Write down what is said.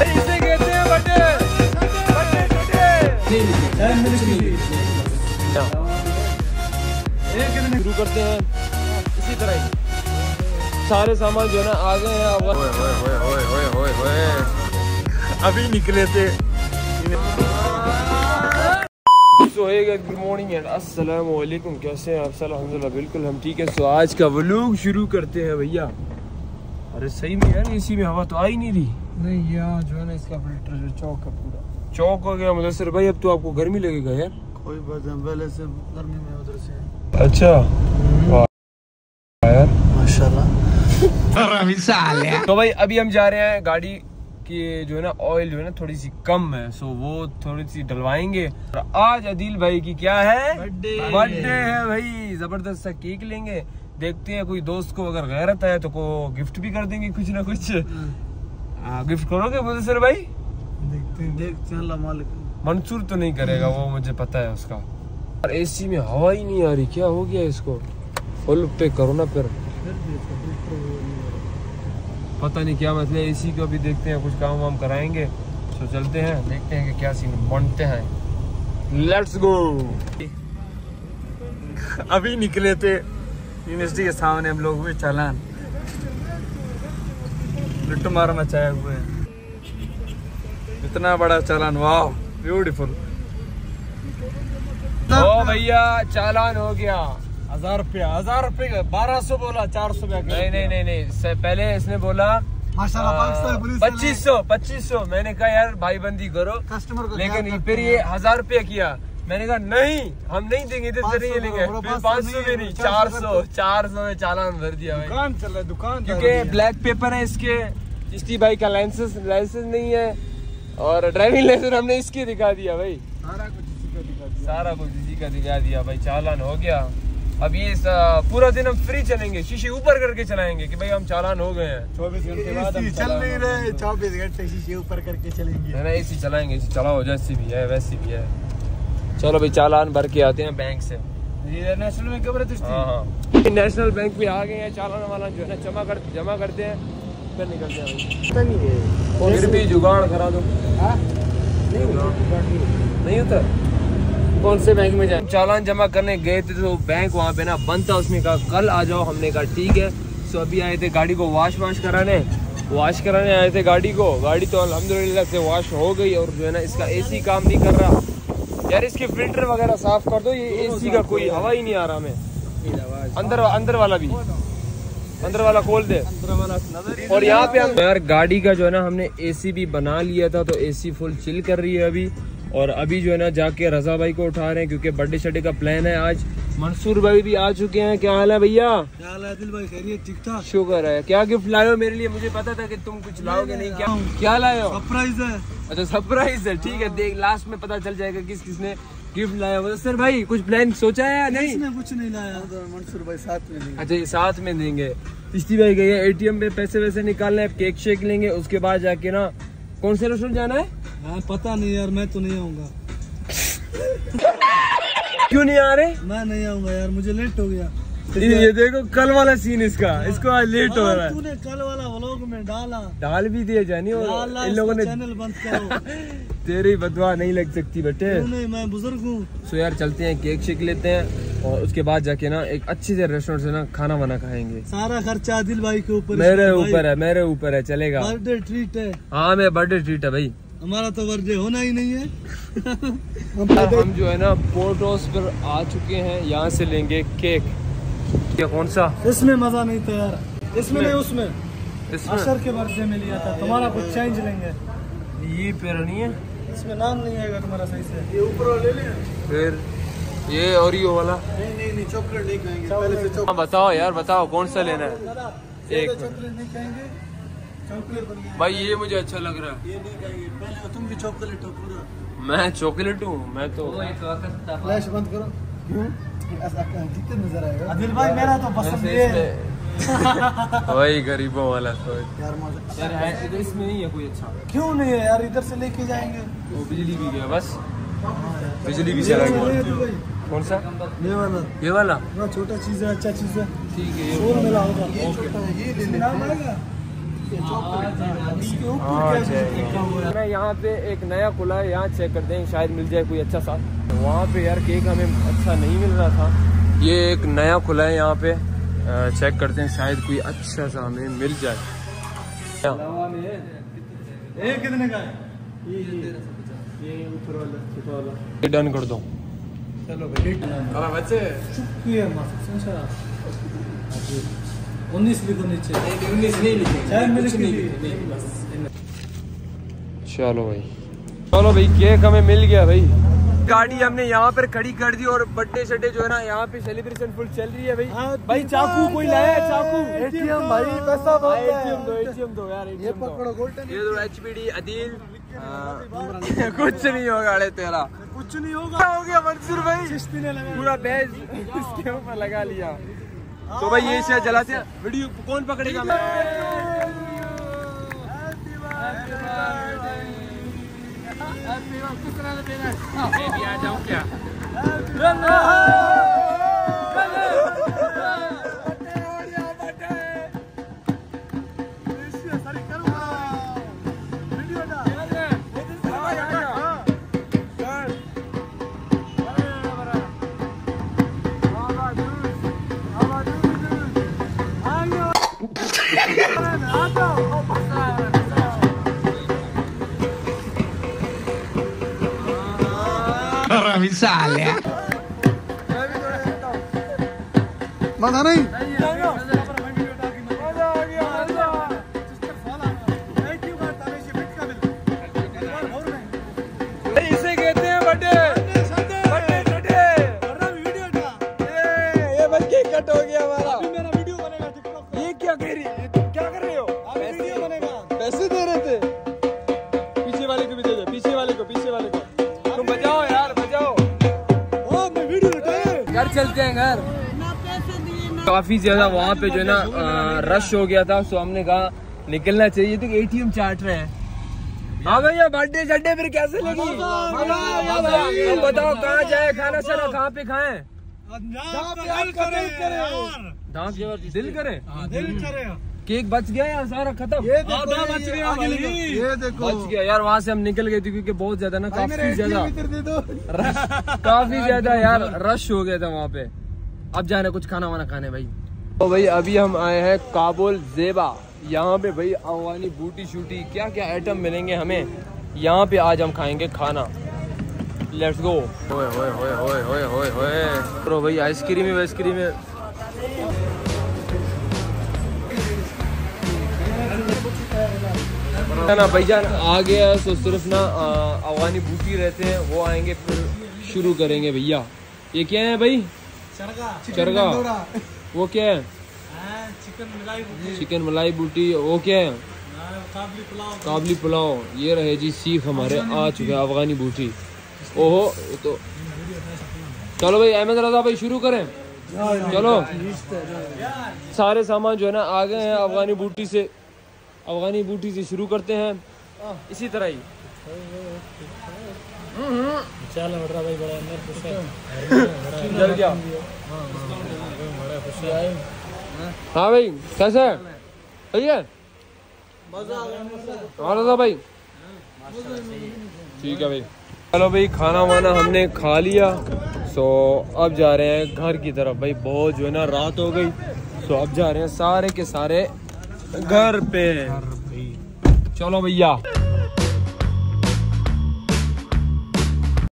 इसे कहते हैं बर्थडे शुरू करते हैं इसी तरह ही। सारे सामान जो है ना आ गए हैं। अभी निकले थे। गुड मॉर्निंग एंड अस्सलाम वालेकुम। कैसे हैं आप सब? अल्हम्दुलिल्लाह बिल्कुल हम ठीक है। सो आज का व्लॉग शुरू करते हैं भैया। अरे सही में यार एसी में हवा तो आ ही नहीं रही। नहीं यार जो है ना इसका फिल्टर जो चौक है पूरा चौक हो गया। मतलब सर भाई अब तो आपको गर्मी लगेगा यार। कोई बात नहीं, पहले से गर्मी में उधर से। अच्छा यार माशाल्लाह। तो भाई अभी हम जा रहे हैं गाड़ी की जो है ना ऑयल जो है ना थोड़ी सी कम है, सो वो थोड़ी सी डलवाएंगे। आज अदील भाई की क्या है? बर्थडे है भाई। जबरदस्त सा केक लेंगे। देखते हैं कोई दोस्त को अगर गैरत है तो को गिफ्ट भी कर देंगे कुछ ना कुछ। गिफ्ट करोगे मुदस्सिर भाई? देखते हैं अल्लाह मालिक। मंसूर तो नहीं करेगा वो, मुझे पता है उसका। और एसी में हवा ही नहीं आ रही, क्या हो गया इसको? फुल पे करो ना फिर। पता नहीं क्या मतलब एसी को। अभी देखते हैं कुछ काम वाम कराएंगे तो चलते हैं, देखते हैं कि क्या सीन बनते हैं। Let's go. अभी निकले थे यूनिवर्सिटी के सामने हम लोग हुए चालान। लुट्टू मार मचाए हुए हैं। इतना बड़ा चालान, वाह ब्यूटीफुल। ओ भैया चालान हो गया। 1000 रुपया 1200 बोला 400 नहीं पहले इसने बोला 2500। मैंने कहा यार भाईबंदी करो कस्टमर को, लेकिन फिर ये 1000 रुपया किया। मैंने कहा नहीं हम नहीं देंगे, इधर से नहीं लेंगे। फिर 500 भी नहीं 400 में चालान भर दिया भाई। दुकान चल रहा है, दुकान क्योंकि ब्लैक पेपर है इसके। चिश्ती भाई का लाइसेंस नहीं है और ड्राइविंग लाइसेंस हमने इसके दिखा दिया भाई। सारा कुछ इसी का दिखा दिया भाई। चालान हो गया। अब ये पूरा दिन हम फ्री चलेंगे, शीशे ऊपर करके चलाएंगे कि भाई हम चालान हो गए हैं। 24 घंटे बाद हम चल नहीं रहे, 24 घंटे शीशे ऊपर करके चलेंगे। है ना, एसी चलाएंगे। एसी चलाओ, जैसी भी है वैसी भी है। चलो भाई चालान भर के आते हैं बैंक से। ये नेशनल बैंक खबर है। हाँ नेशनल बैंक में आ गए हैं। चालान वाला जो है ना जमा करते हैं फिर निकलते हैं भाई। फिर भी जुगाड़ करा दो। नहीं होता। कौन से बैंक में जाए? चालान जमा करने गए थे तो बैंक वहाँ पे ना बंद था। उसने कहा कल आ जाओ। हमने कहा ठीक है। सो अभी आए थे गाड़ी को वाश कराने आए थे गाड़ी को। गाड़ी तो अल्हम्दुलिल्लाह से वॉश हो गई। और जो है ना इसका एसी काम नहीं कर रहा यार। इसके फिल्टर वगैरह साफ कर दो। ये एसी का कोई हवा ही नहीं आ रहा हमें। अंदर वाला खोल दे। और यहाँ पे हम यार गाड़ी का जो है ना हमने एसी भी बना लिया था, तो एसी फुल चिल कर रही है अभी। और अभी जो है ना जाके रजा भाई को उठा रहे हैं क्योंकि बर्थडे शड्डे का प्लान है आज। मंसूर भाई भी आ चुके हैं। क्या हाल है भैया? क्या हाल है दिल भाई? खैरियत? ठीक ठाक। शुक्र है। क्या गिफ्ट लाए हो मेरे लिए? मुझे पता था कि तुम कुछ लाओगे नहीं। क्या लाए हो? सरप्राइज है। अच्छा सरप्राइज है, ठीक है। देख लास्ट में पता चल जाएगा किसने गिफ्ट लाया। मुदस्सिर भाई कुछ प्लान सोचा है या नहीं? कुछ नहीं लाया। मंसूर भाई साथ में देंगे। अच्छा ये साथ में देंगे। चिश्ती भाई गए ATM पे पैसे वैसे निकालने हैं, केक शेक लेंगे। उसके बाद जाके ना कौन से रेस्टोरेंट जाना है यार? पता नहीं यार, मैं तो नहीं आऊंगा। क्यों नहीं आ रहे? मैं नहीं आऊंगा यार, मुझे लेट हो गया। ये देखो कल वाला सीन इसका। इसको आज लेट हो रहा है। तूने कल वाला व्लॉग में डाल भी दिया जानी। और इन लोगों ने चैनल बंद करो। तेरी बदवा नहीं लग सकती बेटे। नहीं, मैं बुजुर्ग हूँ। सो यार चलते हैं, केक शेक लेते हैं और उसके बाद जाके ना एक अच्छे से रेस्टोरेंट से ना खाना वाना खाएंगे। सारा खर्चा आदिल भाई के ऊपर। मेरे ऊपर है चलेगा। बर्थडे ट्रीट है। हाँ मेरा बर्थडे ट्रीट है भाई। हमारा तो बर्थडे होना ही नहीं है। हम जो है ना पोर्ट हाउस पर आ चुके हैं। यहाँ से लेंगे केक। ये कौन सा? इसमें मजा नहीं था यार। इसमें नहीं, उसमें अशर के बर्थडे में लिया था। तुम्हारा कुछ चेंज लेंगे। ये पेड़ नहीं है, इसमें नाम नहीं आएगा तुम्हारा सही से। ये ऊपर वाला ले लें। फिर ये ओरियो वाला। नहीं चॉकलेट नहीं खाएंगे पहले से। हाँ बताओ यार बताओ कौन सा लेना है? एक चॉकलेट नहीं खाएंगे। चॉकलेट भाई ये मुझे अच्छा लग रहा है। ये नहीं खाएंगे। पहले तुम भी चॉकलेट हो पूरा। मैं चॉकलेट हूँ। मैं तो फ्लैश बंद करो। क्यों? दिक्कत नजर आएगा। आदिल भाई मेरा तो पसंद ये है। वही गरीबों वाला सोच यार है। इधर इसमें नहीं है कोई अच्छा। क्यों नहीं है यार? इधर से लेके जाएंगे। वो बिजली भी गया बस। बिजली भी चला गया। कौन सा? ये वाला छोटा चीज है, अच्छा चीज है। ठीक है। ये मिला होगा। ये छोटा है, ये नाम आएगा। मैं यहाँ पे एक नया खुला है, यहाँ चेक करते हैं शायद मिल जाए कोई अच्छा सा। वहाँ पे यार केक हमें अच्छा नहीं मिल रहा था, ये एक नया खुला है यहाँ पे, चेक करते हैं शायद कोई अच्छा सा हमें मिल जाए। कितने का है? ये ऊपर वाला छोटा वाला डन कर दो। चलो भाई बच्चे शुक्रिया 19 लिखो नीचे। 19 नहीं लिखे। चलो भाई केक हमें मिल गया भाई। गाड़ी हमने यहाँ पर खड़ी कर दी और बर्थडे शड्डे जो है ना यहाँ पे सेलिब्रेशन फुल चल रही है भाई। भाई चाकू कोई लाया है? चाकू एटीएम भाई पैसा एटीएम दो यार, ये पकड़ो गोल्डन। ये दो एचपीडी अदील। कुछ नहीं होगा अरे तेरा, कुछ नहीं होगा। हो गया मंसूर भाई, चिश्ती ने लगा पूरा बैज इसके ऊपर लगा लिया। तो भाई ये शेयर जलाते हैं, वीडियो कौन पकड़ेगा? आ जाऊं क्या? Sale. मजा नहीं। इसे कहते हैं बर्थडे। ये भाई केक कट हो गया हमारा। मेरा वीडियो बनेगा टिकटॉक पे। ये क्या कह रही है? क्या कर रहे हो? वीडियो बनेगा। पैसे दे रहे थे। पीछे वाले को भी दे दो, पीछे वाले को। तुम बजाओ यार, बजाओ। मैं वीडियो उठाए। घर चलते हैं घर। काफी ज्यादा वहाँ पे जो है ना रश हो गया था, सो हमने कहा निकलना चाहिए, तो एटीएम चाट रहे हैं। हाँ भैया बर्थडे शड्डे फिर कैसे लगी? अब बताओ कहाँ जाए खाना शाना, कहाँ पे खाएं? दिल करे। केक बच गया यार, सारा खत्म। ये देखो बच गया यार, वहाँ से हम निकल गए थे क्योंकि बहुत ज्यादा ना काफी ज्यादा यार रश हो गया था वहाँ पे। अब जा रहे कुछ खाना वाना खाने भाई। तो भाई अभी हम आए हैं काबुल ज़ेबा, यहाँ पे भाई अफगानी बूटी शूटी क्या क्या आइटम मिलेंगे हमें, यहाँ पे आज हम खाएंगे खाना। Let's go. होए होए होए होए होए होए होए तो भाई आइसक्रीम है। ना भाईजान आ गया है, तो सिर्फ ना अफगानी बूटी रहते हैं, वो आएंगे फिर शुरू करेंगे भैया। ये क्या है भाई? चरगा। वो क्या है? चिकन मलाई बूटी। वो क्या है? काबली पुलाव। ये रहे जी सीख हमारे आ चुके हैं अफगानी बूटी। ओहो तो चलो भाई अहमद रजा भाई शुरू करें। चलो सारे सामान जो है ना आ गए हैं अफगानी बूटी से शुरू करते हैं इसी तरह ही। जल गया। हाँ भाई कैसे है? सही है भाई? ठीक है भाई। चलो भाई खाना वाना हमने खा लिया, सो अब जा रहे हैं घर की तरफ भाई। बहुत जो है ना रात हो गई, सो अब जा रहे हैं सारे के सारे घर पे। चलो भैया।